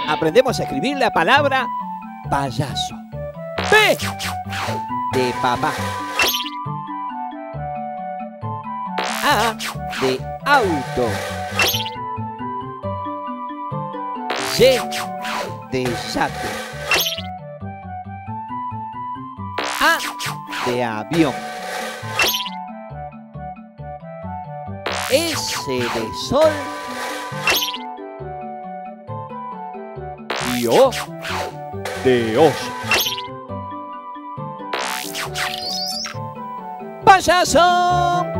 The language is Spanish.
aprendemos a escribir la palabra payaso. P de papá. A de auto. Y de yate. A de avión. S de sol. Y O de oso. ¡Payaso!